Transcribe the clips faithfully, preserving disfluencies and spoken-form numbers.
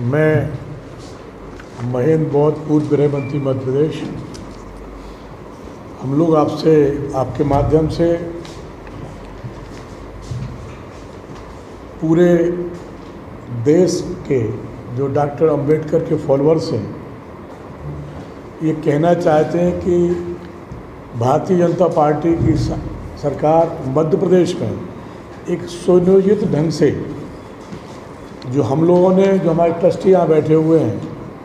मैं महेंद्र बौद्ध, पूर्व गृह मंत्री मध्य प्रदेश, हम लोग आपसे आपके माध्यम से पूरे देश के जो डॉक्टर अंबेडकर के फॉलोअर्स हैं ये कहना चाहते हैं कि भारतीय जनता पार्टी की सरकार मध्य प्रदेश में एक सुनियोजित ढंग से जो हम लोगों ने जो हमारे ट्रस्टी यहाँ बैठे हुए हैं,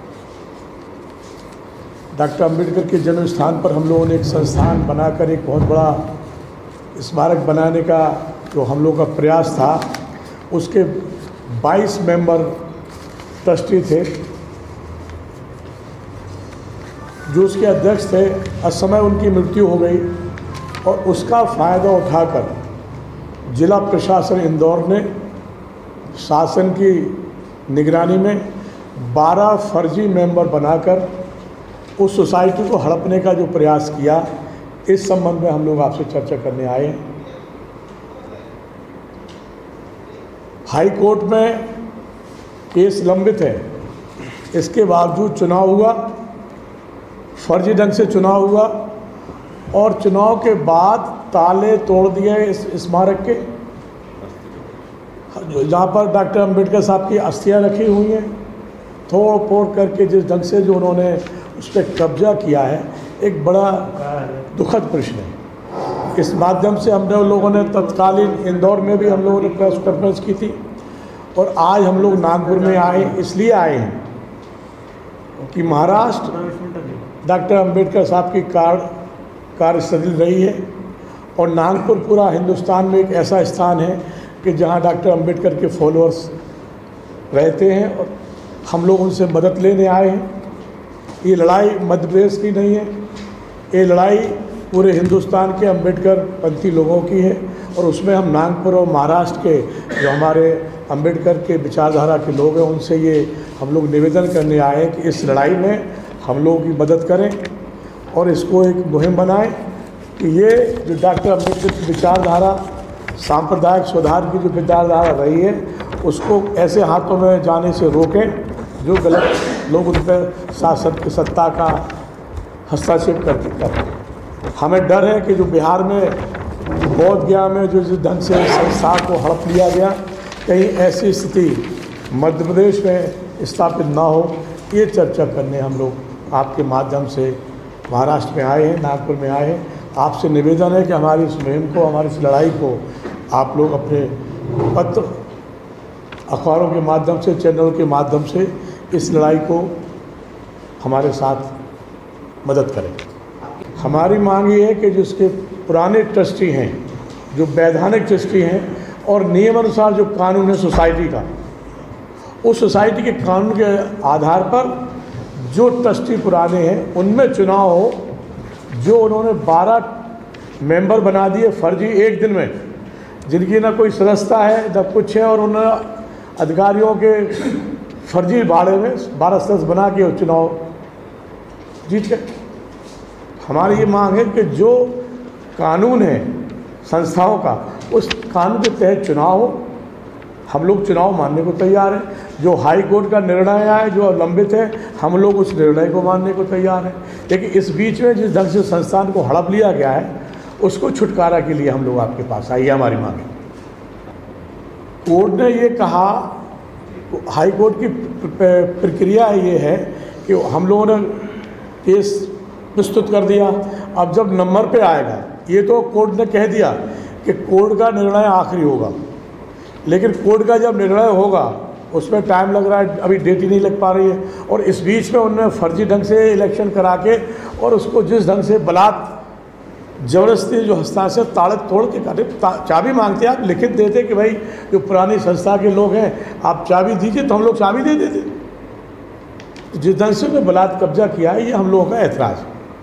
डॉक्टर अंबेडकर के जन्म स्थान पर हम लोगों ने एक संस्थान बनाकर एक बहुत बड़ा स्मारक बनाने का जो हम लोगों का प्रयास था, उसके बाईस मेंबर ट्रस्टी थे जो उसके अध्यक्ष थे। असमय उनकी मृत्यु हो गई और उसका फ़ायदा उठाकर जिला प्रशासन इंदौर ने शासन की निगरानी में बारह फर्जी मेंबर बनाकर उस सोसाइटी को हड़पने का जो प्रयास किया, इस संबंध में हम लोग आपसे चर्चा करने आए हैं। हाई कोर्ट में केस लंबित है, इसके बावजूद चुनाव हुआ, फर्जी ढंग से चुनाव हुआ और चुनाव के बाद ताले तोड़ दिए इस स्मारक के, जहाँ पर डॉक्टर अंबेडकर साहब की अस्थियाँ रखी हुई हैं, तोड़ फोड़ करके जिस ढंग से जो उन्होंने उस पर कब्जा किया है, एक बड़ा दुखद प्रश्न है। इस माध्यम से हमने लोगों ने तत्कालीन इंदौर में भी हम लोगों ने प्रेस कॉन्फ्रेंस की थी और आज हम लोग नागपुर में आए, इसलिए आए हैं कि महाराष्ट्र डॉक्टर अंबेडकर साहब की कार्य कार्यस्थली रही है और नागपुर पूरा हिंदुस्तान में एक ऐसा स्थान है कि जहां डॉक्टर अंबेडकर के फॉलोअर्स रहते हैं और हम लोग उनसे मदद लेने आए हैं। ये लड़ाई मध्य प्रदेश की नहीं है, ये लड़ाई पूरे हिंदुस्तान के अंबेडकर पंथी लोगों की है और उसमें हम नागपुर और महाराष्ट्र के जो हमारे अंबेडकर के विचारधारा के लोग हैं, उनसे ये हम लोग निवेदन करने आए हैं कि इस लड़ाई में हम लोगों की मदद करें और इसको एक मुहिम बनाएं कि ये जो डॉक्टर अंबेडकर की विचारधारा, सांप्रदायिक सुधार की जो विचारधारा रही है, उसको ऐसे हाथों में जाने से रोकें जो गलत लोग उन पर शासन की सत्ता का हस्तक्षेप करते करते। हमें डर है कि जो बिहार में बोध गया में जो जिस ढंग से संस्था को हड़प लिया गया, कहीं ऐसी स्थिति मध्य प्रदेश में स्थापित ना हो, ये चर्चा करने हम लोग आपके माध्यम से महाराष्ट्र में आए हैं, नागपुर में आए हैं। आपसे निवेदन है कि हमारी इस मुहिम को, हमारी इस लड़ाई को आप लोग अपने पत्र, अखबारों के माध्यम से, चैनलों के माध्यम से इस लड़ाई को हमारे साथ मदद करें। हमारी मांग ये है कि जो इसके पुराने ट्रस्टी हैं, जो वैधानिक ट्रस्टी हैं और नियम अनुसार जो कानून है सोसाइटी का, उस सोसाइटी के कानून के आधार पर जो ट्रस्टी पुराने हैं उनमें चुनाव हो। जो उन्होंने बारह मेंबर बना दिए फर्जी एक दिन में, जिनकी ना कोई सदस्यता है ना कुछ है, और उन्होंने अधिकारियों के फर्जी भाड़े में बारह सदस्य बना के चुनाव जीत गए। हमारी ये मांग है कि जो कानून है संस्थाओं का, उस कानून के तहत चुनाव हो। हम लोग चुनाव मानने को तैयार हैं। जो हाई कोर्ट का निर्णय आए जो लंबित है, हम लोग उस निर्णय को मानने को तैयार हैं। लेकिन इस बीच में जिस ढंग से संस्थान को हड़प लिया गया है, उसको छुटकारा के लिए हम लोग आपके पास आइए, हमारी मांग है। कोर्ट ने ये कहा, हाई कोर्ट की प्रक्रिया ये है कि हम लोगों ने केस प्रस्तुत कर दिया। अब जब नंबर पे आएगा, ये तो कोर्ट ने कह दिया कि कोर्ट का निर्णय आखिरी होगा, लेकिन कोर्ट का जब निर्णय होगा उसमें टाइम लग रहा है, अभी डेट ही नहीं लग पा रही है। और इस बीच में उन्होंने फर्जी ढंग से इलेक्शन करा के और उसको जिस ढंग से बलात् जबरदस्ती जो हस्ताक्षर ताले तोड़ के काटे, चाबी मांगते आप लिखित देते कि भाई जो पुरानी संस्था के लोग हैं आप चाबी दीजिए, तो हम लोग चाबी दे देते। जिस ढंग से उन्होंने बलात् कब्जा किया है, ये हम लोगों का ऐतराज़।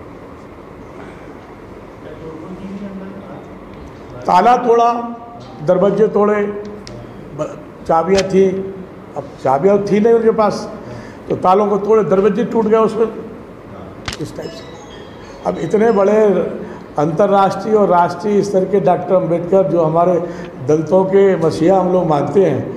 ताला तोड़ा, दरवाजे तोड़े, चाबियाँ थी, अब चाबियाँ थी नहीं उनके पास, तो तालों को तोड़े, दरवाजे टूट गए उसमें, इस टाइप से। अब इतने बड़े अंतर्राष्ट्रीय और राष्ट्रीय स्तर के डॉक्टर अंबेडकर जो हमारे दलितों के मसीहा हम लोग मानते हैं,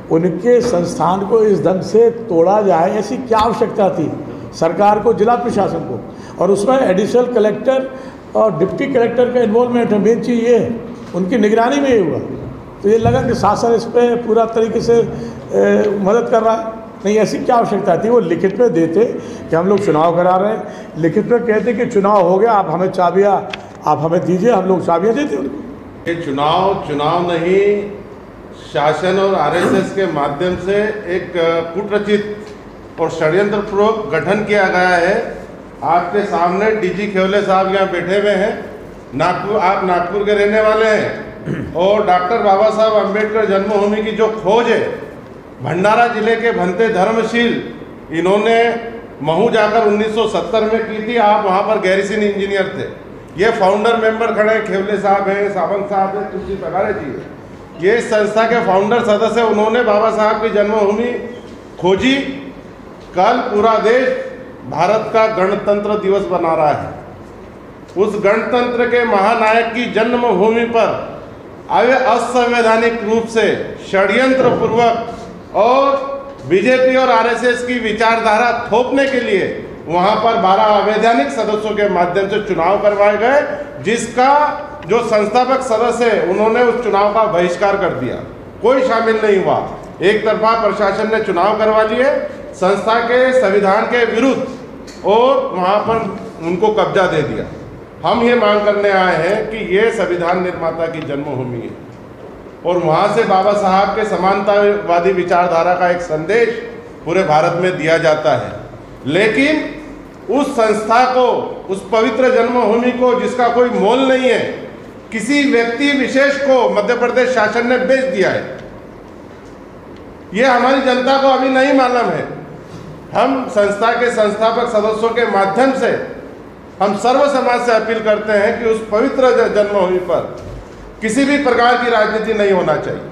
उनके संस्थान को इस ढंग से तोड़ा जाए, ऐसी क्या आवश्यकता थी सरकार को, जिला प्रशासन को? और उसमें एडिशनल कलेक्टर और डिप्टी कलेक्टर का इन्वॉल्वमेंट है। मेन चीज़ ये है, उनकी निगरानी में ये हुआ। तो ये लगा कि शासन इस पर पूरा तरीके से ए, मदद कर रहा है। नहीं, ऐसी क्या आवश्यकता थी? वो लिखित में देते कि हम लोग चुनाव करा रहे हैं, लिखित में कहते कि चुनाव हो गया, आप हमें चाबियाँ आप हमें दीजिए, हम लोग चाबियाँ देते उनको। ये चुनाव चुनाव नहीं, शासन और आरएसएस के माध्यम से एक कूटरचित और षड्यंत्रपूर्वक गठन किया गया है। आपके सामने डीजी खेवले साहब यहाँ बैठे हुए हैं, नागपुर, आप नागपुर के रहने वाले हैं, और डॉक्टर बाबा साहब अम्बेडकर जन्मभूमि की जो खोज है भंडारा जिले के भंते धर्मशील, इन्होंने महू जाकर उन्नीस सौ सत्तर में की थी। आप वहाँ पर गैरिसन इंजीनियर थे। ये फाउंडर मेंबर खड़े हैं, खेवले साहब हैं, सावंत साहब हैं, तुलसी पगारे जी हैं। ये संस्था के फाउंडर सदस्य, उन्होंने बाबा साहब की जन्मभूमि खोजी। कल पूरा देश भारत का गणतंत्र दिवस मना रहा है। उस गणतंत्र के महानायक की जन्मभूमि पर आवे असंवैधानिक रूप से षड्यंत्र पूर्वक और बीजेपी और आरएसएस की विचारधारा थोपने के लिए वहां पर बारह अवैधानिक सदस्यों के माध्यम से चुनाव करवाए गए, जिसका जो संस्थापक सदस्य है उन्होंने उस चुनाव का बहिष्कार कर दिया। कोई शामिल नहीं हुआ। एक तरफा प्रशासन ने चुनाव करवा लिए संस्था के संविधान के विरुद्ध, और वहां पर उनको कब्जा दे दिया। हम ये मांग करने आए हैं कि ये संविधान निर्माता की जन्मभूमि है, और वहाँ से बाबा साहब के समानतावादी विचारधारा का एक संदेश पूरे भारत में दिया जाता है। लेकिन उस संस्था को, उस पवित्र जन्मभूमि को, जिसका कोई मोल नहीं है, किसी व्यक्ति विशेष को मध्य प्रदेश शासन ने बेच दिया है। ये हमारी जनता को अभी नहीं मालूम है। हम संस्था के संस्थापक सदस्यों के माध्यम से हम सर्व समाज से अपील करते हैं कि उस पवित्र जन्मभूमि पर किसी भी प्रकार की राजनीति नहीं होना चाहिए,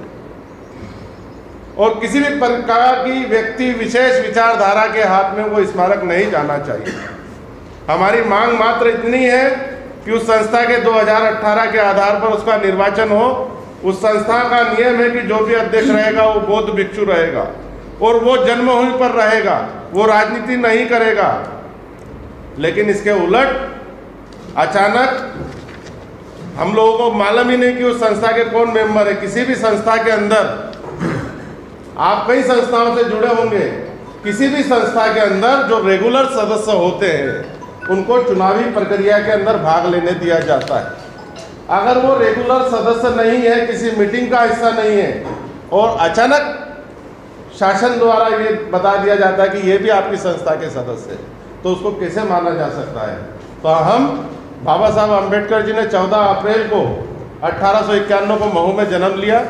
और किसी भी प्रकार की व्यक्ति विशेष विचारधारा के हाथ में वो स्मारक नहीं जाना चाहिए। हमारी मांग मात्र इतनी है कि उस संस्था के दो हज़ार अठारह के आधार पर उसका निर्वाचन हो। उस संस्था का नियम है कि जो भी अध्यक्ष रहेगा वो बौद्ध भिक्षु रहेगा, और वो जन्मभूमि पर रहेगा, वो राजनीति नहीं करेगा। लेकिन इसके उलट अचानक हम लोगों को मालूम ही नहीं कि उस संस्था के कौन मेंबर है। किसी भी संस्था के अंदर, आप कई संस्थाओं से जुड़े होंगे, किसी भी संस्था के अंदर जो रेगुलर सदस्य होते हैं उनको चुनावी प्रक्रिया के अंदर भाग लेने दिया जाता है। अगर वो रेगुलर सदस्य नहीं है, किसी मीटिंग का हिस्सा नहीं है, और अचानक शासन द्वारा ये बता दिया जाता है कि ये भी आपकी संस्था के सदस्य है, तो उसको कैसे माना जा सकता है? तो हम बाबा साहब अम्बेडकर जी ने चौदह अप्रैल को अठारह सौ इक्यानवे को महू में जन्म लिया।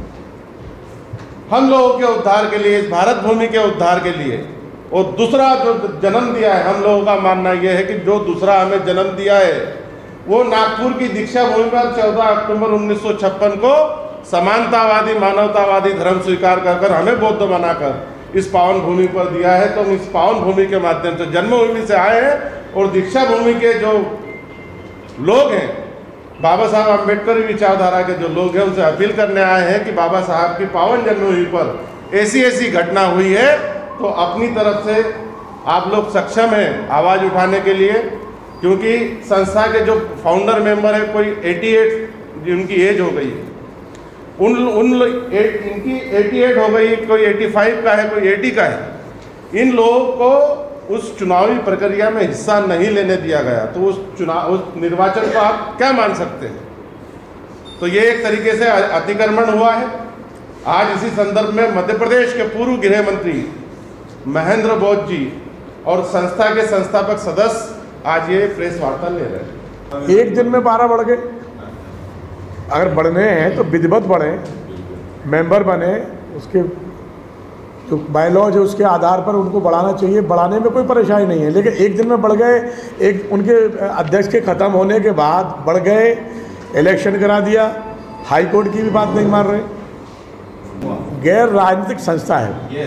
हम लोगों के उद्धार के लिए, इस भारत भूमि के उद्धार के लिए। और दूसरा जो जन्म दिया है, हम लोगों का मानना यह है कि जो दूसरा हमें जन्म दिया है वो नागपुर की दीक्षा भूमि पर चौदह अक्टूबर उन्नीस सौ छप्पन को समानतावादी मानवतावादी धर्म स्वीकार कर कर हमें बौद्ध बनाकर इस पावन भूमि पर दिया है। तो हम इस पावन भूमि के माध्यम से जन्मभूमि से आए हैं, और दीक्षा भूमि के जो लोग हैं, बाबा साहब अम्बेडकर विचारधारा के जो लोग हैं, उनसे अपील करने आए हैं कि बाबा साहब की पावन जन्मभूमि पर ऐसी ऐसी घटना हुई है, तो अपनी तरफ से आप लोग सक्षम हैं आवाज़ उठाने के लिए। क्योंकि संस्था के जो फाउंडर मेंबर है, कोई अठासी जिनकी एज हो गई है, उन उन एट, इनकी अठासी हो गई, कोई पचासी का है, कोई अस्सी का है। इन लोगों को उस चुनावी प्रक्रिया में हिस्सा नहीं लेने दिया गया, तो उस चुनाव उस निर्वाचन को आप क्या मान सकते हैं? तो ये एक तरीके से अतिक्रमण हुआ है। आज इसी संदर्भ में मध्य प्रदेश के पूर्व गृह मंत्री महेंद्र बौद्ध जी और संस्था के संस्थापक सदस्य आज ये प्रेस वार्ता ले रहे हैं। एक दिन में बारह बढ़ गए। अगर बढ़ने हैं तो विधिवत बढ़े, मेंबर बने, उसके जो बायलॉज है उसके आधार पर उनको बढ़ाना चाहिए। बढ़ाने में कोई परेशानी नहीं है, लेकिन एक दिन में बढ़ गए, एक उनके अध्यक्ष के ख़त्म होने के बाद बढ़ गए, इलेक्शन करा दिया, हाई कोर्ट की भी बात नहीं मान रहे। गैर राजनीतिक संस्था है,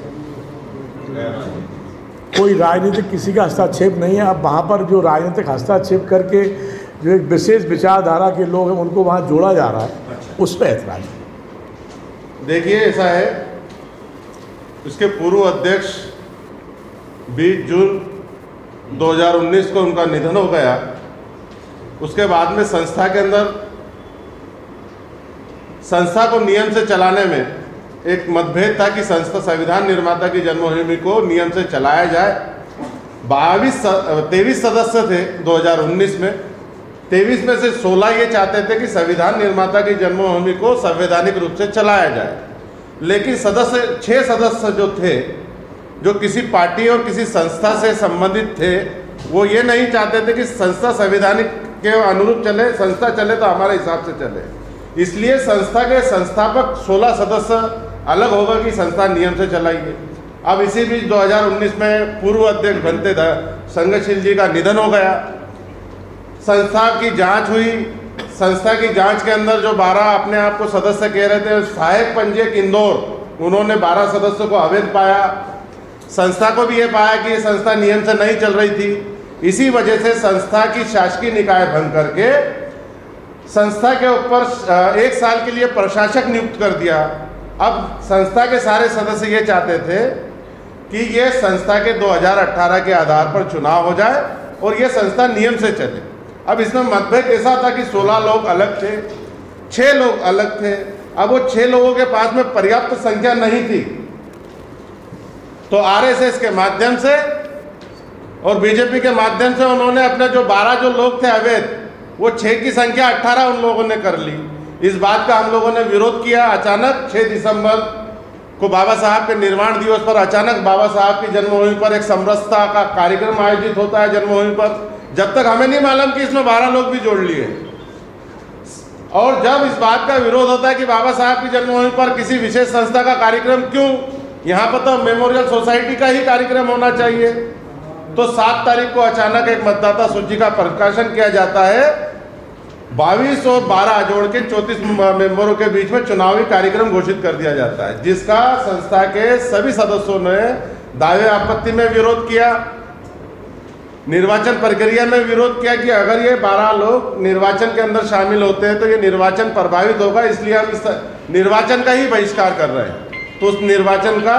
कोई राजनीतिक किसी का हस्तक्षेप नहीं है। अब वहाँ पर जो राजनीतिक हस्तक्षेप करके जो एक विशेष विचारधारा के लोग हैं उनको वहाँ जोड़ा जा रहा है, उस पर ऐतराज। देखिए, ऐसा है उसके पूर्व अध्यक्ष बीस जून दो हज़ार उन्नीस को उनका निधन हो गया। उसके बाद में संस्था के अंदर संस्था को नियम से चलाने में एक मतभेद था कि संस्था संविधान निर्माता की जन्मभूमि को नियम से चलाया जाए। बाईस तेईस सदस्य थे दो हज़ार उन्नीस में, तेईस में से सोलह ये चाहते थे कि संविधान निर्माता की जन्मभूमि को संवैधानिक रूप से चलाया जाए, लेकिन सदस्य छः सदस्य जो थे जो किसी पार्टी और किसी संस्था से संबंधित थे, वो ये नहीं चाहते थे कि संस्था संवैधानिक के अनुरूप चले, संस्था चले तो हमारे हिसाब से चले। इसलिए संस्था के संस्थापक सोलह सदस्य अलग होगा कि संस्था नियम से चलाइए। अब इसी बीच दो हज़ार उन्नीस में पूर्व अध्यक्ष बनते थे संगशील जी का निधन हो गया। संस्था की जांच हुई। संस्था की जांच के अंदर जो बारह अपने आप को सदस्य कह रहे थे, सहायक पंजीयक इंदौर, उन्होंने बारह सदस्यों को अवैध पाया। संस्था को भी ये पाया कि ये संस्था नियम से नहीं चल रही थी। इसी वजह से संस्था की शासकीय निकाय भंग करके संस्था के ऊपर एक साल के लिए प्रशासक नियुक्त कर दिया। अब संस्था के सारे सदस्य ये चाहते थे कि ये संस्था के दो हज़ार अठारह के आधार पर चुनाव हो जाए और ये संस्था नियम से चले। अब इसमें मतभेद ऐसा था कि सोलह लोग अलग थे, छः लोग अलग थे। अब वो छः लोगों के पास में पर्याप्त संख्या नहीं थी, तो आरएसएस के माध्यम से और बीजेपी के माध्यम से उन्होंने अपने जो बारह जो लोग थे अवैध, वो छः की संख्या अट्ठारह उन लोगों ने कर ली। इस बात का हम लोगों ने विरोध किया। अचानक छः दिसंबर को बाबा साहब के निर्वाण दिवस पर अचानक बाबा साहब की जन्मभूमि पर एक समरसता का कार्यक्रम आयोजित होता है जन्मभूमि पर। जब तक हमें नहीं मालूम कि इसमें बारह लोग भी जोड़ लिए। और जब इस बात का विरोध होता है कि बाबा साहब की जन्मभूमि पर किसी विशेष संस्था का कार्यक्रम क्यों, यहाँ पर तो मेमोरियल सोसाइटी का ही कार्यक्रम होना चाहिए। तो सात तारीख को अचानक एक मतदाता सूची का प्रकाशन किया जाता है। बाईस और बारह जोड़ के चौंतीस मेंबरों के बीच में चुनावी कार्यक्रम घोषित कर दिया जाता है, जिसका संस्था के सभी सदस्यों ने दावे आपत्ति में विरोध किया, निर्वाचन प्रक्रिया में विरोध किया कि अगर ये बारह लोग निर्वाचन के अंदर शामिल होते हैं तो ये निर्वाचन प्रभावित होगा, इसलिए हम इस निर्वाचन का ही बहिष्कार कर रहे हैं। तो उस निर्वाचन का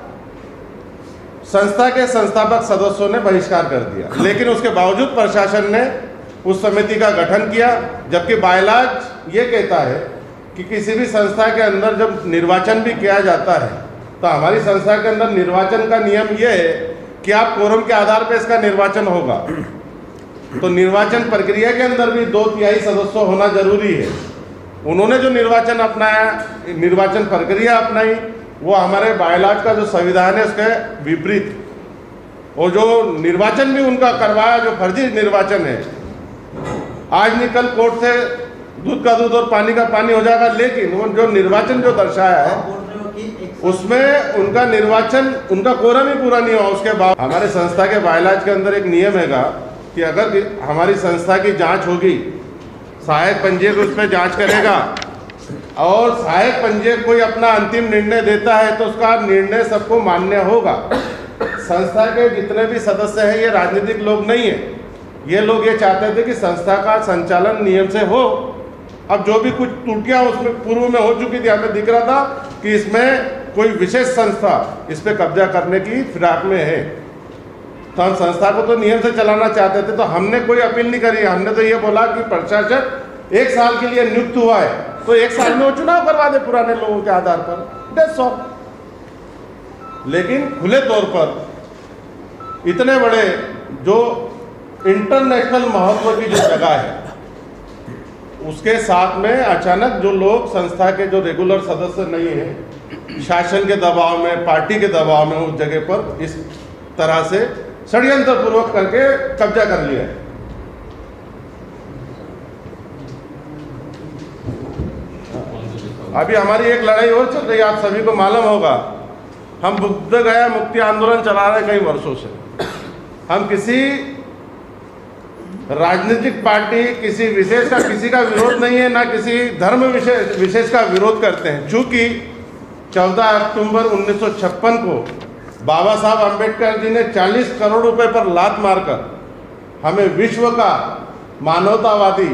संस्था के संस्थापक सदस्यों ने बहिष्कार कर दिया, लेकिन उसके बावजूद प्रशासन ने उस समिति का गठन किया। जबकि बायलॉज ये कहता है कि किसी भी संस्था के अंदर जब निर्वाचन भी किया जाता है तो हमारी संस्था के अंदर निर्वाचन का नियम ये है कि आप कोरम के आधार पर इसका निर्वाचन होगा। तो निर्वाचन प्रक्रिया के अंदर भी दो तिहाई सदस्य होना जरूरी है। उन्होंने जो निर्वाचन अपनाया, निर्वाचन प्रक्रिया अपनाई, वो हमारे बायलॉज का जो संविधान है उसके विपरीत, और जो निर्वाचन भी उनका करवाया जो फर्जी निर्वाचन है। आज निकल कोर्ट से दूध का दूध और पानी का पानी हो जाएगा, लेकिन वो जो निर्वाचन जो दर्शाया है उसमें उनका निर्वाचन, उनका कोरम ही पूरा नहीं हुआ। उसके बाद हमारे संस्था के बायलॉज के अंदर एक नियम हैगा कि अगर हमारी संस्था की जांच होगी, सहायक पंजीयक उस पर जांच करेगा और सहायक पंजीयक कोई अपना अंतिम निर्णय देता है तो उसका निर्णय सबको मान्य होगा। संस्था के जितने भी सदस्य हैं ये राजनीतिक लोग नहीं है। ये लोग ये चाहते थे कि संस्था का संचालन नियम से हो। अब जो भी कुछ त्रुटियां उसमें पूर्व में हो चुकी थी, हमें दिख रहा था कि इसमें कोई विशेष संस्था इस पर कब्जा करने की फिराक में है, तो हम संस्था को तो नियम से चलाना चाहते थे। तो हमने कोई अपील नहीं करी, हमने तो ये बोला कि प्रशासक एक साल के लिए नियुक्त हुआ है तो एक साल में वो चुनाव करवा दे पुराने लोगों के आधार पर, दैट्स ऑल। लेकिन खुले तौर पर इतने बड़े जो इंटरनेशनल महत्व की जो जगह है उसके साथ में अचानक जो लोग संस्था के जो रेगुलर सदस्य नहीं हैं, शासन के दबाव में, पार्टी के दबाव में उस जगह पर इस तरह से षड्यंत्र पूर्वक करके कब्जा कर लिया है। अभी हमारी एक लड़ाई और चल रही है, आप सभी को मालूम होगा। हम बुद्ध गया मुक्ति आंदोलन चला रहे कई वर्षों से। हम किसी राजनीतिक पार्टी, किसी विशेष का किसी का विरोध नहीं है, ना किसी धर्म विशेष विशेष का विरोध करते हैं। चूँकि चौदह अक्टूबर उन्नीस सौ छप्पन को बाबा साहब अम्बेडकर जी ने चालीस करोड़ रुपए पर लात मारकर हमें विश्व का मानवतावादी,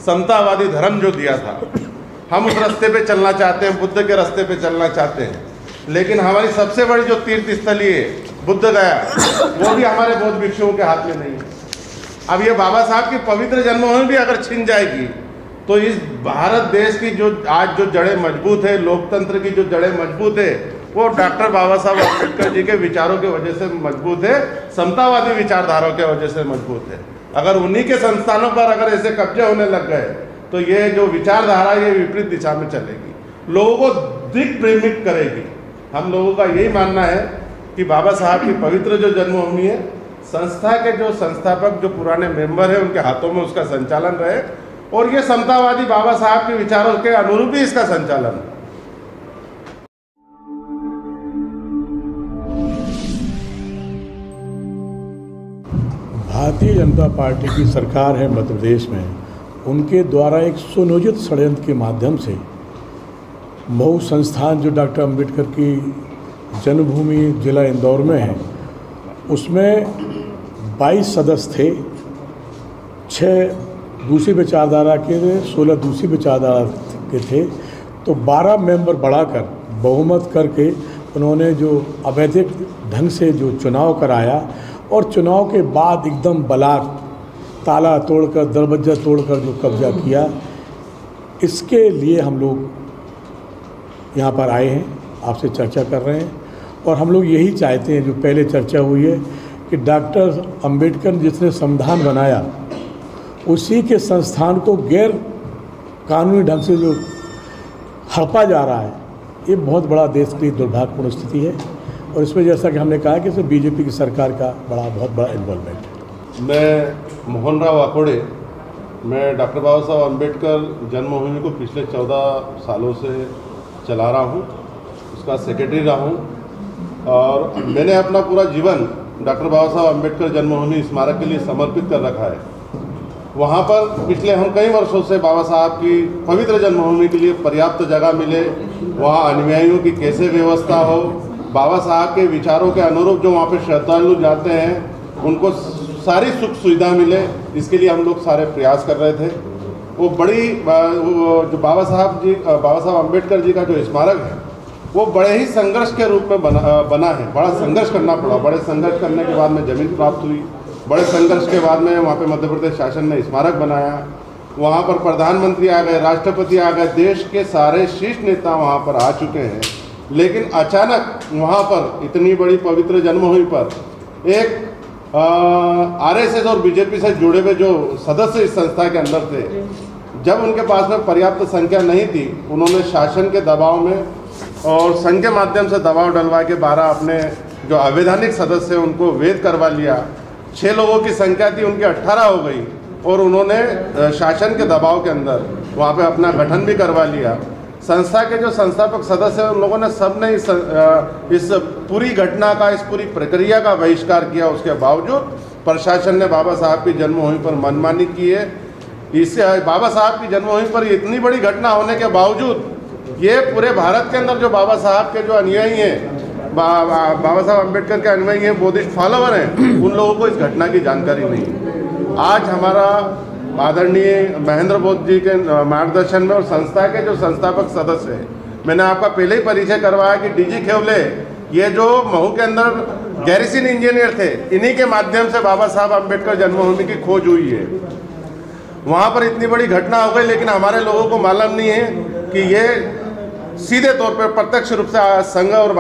समतावादी धर्म जो दिया था, हम उस रास्ते पे चलना चाहते हैं, बुद्ध के रास्ते पे चलना चाहते हैं। लेकिन हमारी सबसे बड़ी जो तीर्थ स्थली है बुद्ध गया, वो भी हमारे बौद्ध भिक्षुओं के हाथ में नहीं है। अब ये बाबा साहब की पवित्र जन्मभूमि भी अगर छिन जाएगी तो इस भारत देश की जो आज जो जड़ें मजबूत है, लोकतंत्र की जो जड़ें मजबूत है, वो डॉक्टर बाबा साहब अम्बेडकर जी के विचारों के वजह से मजबूत है, समतावादी विचारधाराओं के वजह से मजबूत है। अगर उन्हीं के संस्थानों पर अगर ऐसे कब्जे होने लग गए तो ये जो विचारधारा ये विपरीत दिशा में चलेगी, लोगों को दिग्भ्रमित करेगी। हम लोगों का यही मानना है कि बाबा साहब की पवित्र जो जन्मभूमि है, संस्था के जो संस्थापक जो पुराने मेंबर हैं उनके हाथों में उसका संचालन रहे और ये समतावादी बाबा साहब के विचारों के अनुरूप ही इसका संचालन। भारतीय जनता पार्टी की सरकार है मध्य प्रदेश में, उनके द्वारा एक सुनियोजित षड्यंत्र के माध्यम से महू संस्थान जो डॉक्टर अम्बेडकर की जन्मभूमि जिला इंदौर में है, उसमें बाईस सदस्य थे, छः दूसरी विचारधारा के थे, सोलह दूसरी विचारधारा के थे, तो बारह मेंबर बढ़ाकर बहुमत करके उन्होंने जो अवैधिक ढंग से जो चुनाव कराया और चुनाव के बाद एकदम बलात् ताला तोड़कर दरवाजा तोड़कर जो कब्जा किया, इसके लिए हम लोग यहाँ पर आए हैं, आपसे चर्चा कर रहे हैं। और हम लोग यही चाहते हैं, जो पहले चर्चा हुई है, कि डॉक्टर अम्बेडकर जिसने संविधान बनाया उसी के संस्थान को गैर कानूनी ढंग से जो हड़पा जा रहा है, ये बहुत बड़ा देश की दुर्भाग्यपूर्ण स्थिति है। और इसमें जैसा कि हमने कहा कि इसमें बीजेपी की सरकार का बड़ा बहुत बड़ा इन्वॉल्वमेंट है। मैं मोहन राव वाकोड़े, मैं डॉक्टर बाबा साहब अम्बेडकर जन्मभूमि को पिछले चौदह सालों से चला रहा हूँ, उसका सेक्रेटरी रहा हूँ और मैंने अपना पूरा जीवन डॉक्टर बाबा साहब अम्बेडकर जन्मभूमि स्मारक के लिए समर्पित कर रखा है। वहाँ पर पिछले हम कई वर्षों से बाबा साहब की पवित्र जन्मभूमि के लिए पर्याप्त जगह मिले, वहाँ अनुयायियों की कैसे व्यवस्था हो, बाबा साहब के विचारों के अनुरूप जो वहाँ पे श्रद्धालु जाते हैं उनको सारी सुख सुविधा मिले, इसके लिए हम लोग सारे प्रयास कर रहे थे। वो बड़ी जो बाबा साहब जी बाबा साहब अम्बेडकर जी का जो स्मारक है वो बड़े ही संघर्ष के रूप में बना बना है। बड़ा संघर्ष करना पड़ा, बड़े संघर्ष करने के बाद में ज़मीन प्राप्त हुई, बड़े संघर्ष के बाद में वहाँ पे मध्य प्रदेश शासन ने स्मारक बनाया, वहाँ पर प्रधानमंत्री आ गए, राष्ट्रपति आ गए, देश के सारे शीर्ष नेता वहाँ पर आ चुके हैं। लेकिन अचानक वहाँ पर इतनी बड़ी पवित्र जन्मभूमि पर एक आरएसएस और बीजेपी से जुड़े हुए जो सदस्य इस संस्था के अंदर थे, जब उनके पास में पर्याप्त संख्या नहीं थी, उन्होंने शासन के दबाव में और संघ के माध्यम से दबाव डलवा के बारह अपने जो अवैधानिक सदस्य उनको वैध करवा लिया। छः लोगों की संख्या थी, उनकी अट्ठारह हो गई और उन्होंने शासन के दबाव के अंदर वहाँ पे अपना गठन भी करवा लिया। संस्था के जो संस्थापक सदस्य हैं उन लोगों ने सब ने इस इस पूरी घटना का, इस पूरी प्रक्रिया का बहिष्कार किया। उसके बावजूद प्रशासन ने बाबा साहब की जन्मभूमि पर मनमानी की है। इससे बाबा साहब की जन्मभूमि पर इतनी बड़ी घटना होने के बावजूद ये पूरे भारत के अंदर जो बाबा साहब के जो अनुयायी हैं, बा, बा, बाबा साहब अम्बेडकर के अनुयायी हैं, बौद्धिस्ट फॉलोवर हैं, उन लोगों को इस घटना की जानकारी नहीं। आज हमारा आदरणीय महेंद्र बोध जी के मार्गदर्शन में और संस्था के जो संस्थापक सदस्य हैं, मैंने आपका पहले ही परिचय करवाया कि डीजी खेवले ये जो महू के अंदर गैरिसन इंजीनियर थे, इन्हीं के माध्यम से बाबा साहब अम्बेडकर जन्मभूमि की खोज हुई है। वहाँ पर इतनी बड़ी घटना हो गई, लेकिन हमारे लोगों को मालूम नहीं है कि ये सीधे तौर पर प्रत्यक्ष रूप से संघ और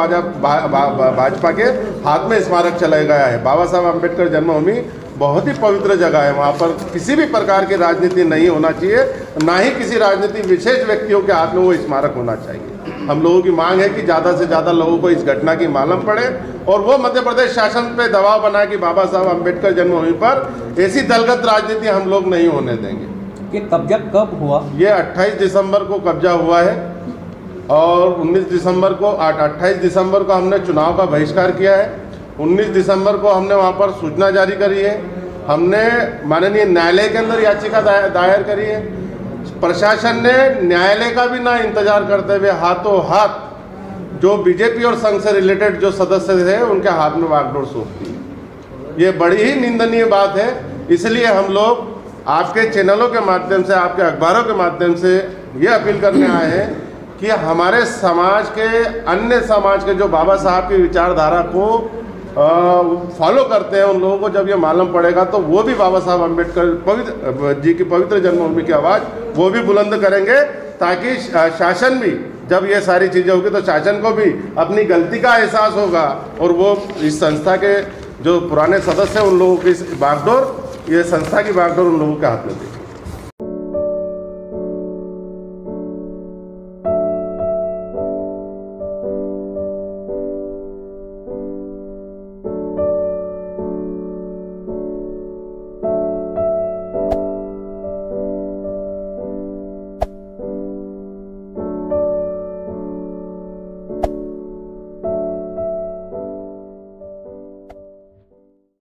भाजपा के हाथ में स्मारक चला गया है। बाबा साहब अम्बेडकर जन्मभूमि बहुत ही पवित्र जगह है, वहाँ पर किसी भी प्रकार की राजनीति नहीं होना चाहिए, ना ही किसी राजनीति विशेष व्यक्तियों के हाथ में वो स्मारक होना चाहिए। हम लोगों की मांग है कि ज़्यादा से ज़्यादा लोगों को इस घटना की मालूम पड़े और वो मध्य प्रदेश शासन पे दबाव बनाए कि बाबा साहब अम्बेडकर जन्मभूमि पर ऐसी दलगत राजनीति हम लोग नहीं होने देंगे। ये कब्जा कब हुआ? ये अट्ठाईस दिसंबर को कब्जा हुआ है और उन्नीस दिसंबर को अट्ठाईस दिसंबर को हमने चुनाव का बहिष्कार किया है। उन्नीस दिसंबर को हमने वहाँ पर सूचना जारी करी है, हमने माननीय न्यायालय के अंदर याचिका दायर करी है। प्रशासन ने न्यायालय का भी ना इंतजार करते हुए हाथों हाथ जो बीजेपी और संघ से रिलेटेड जो सदस्य थे उनके हाथ में बागडोर सौंप दी। ये बड़ी ही निंदनीय बात है। इसलिए हम लोग आपके चैनलों के माध्यम से, आपके अखबारों के माध्यम से ये अपील करने आए हैं कि हमारे समाज के, अन्य समाज के जो बाबा साहब की विचारधारा को फॉलो करते हैं, उन लोगों को जब ये मालूम पड़ेगा तो वो भी बाबा साहब अम्बेडकर पवित्र जी की पवित्र जन्मभूमि की आवाज़ वो भी बुलंद करेंगे, ताकि शासन भी जब ये सारी चीज़ें होगी तो शासन को भी अपनी गलती का एहसास होगा और वो इस संस्था के जो पुराने सदस्य हैं उन लोगों की बागडोर, ये संस्था की बागडोर उन लोगों के हाथ में दी।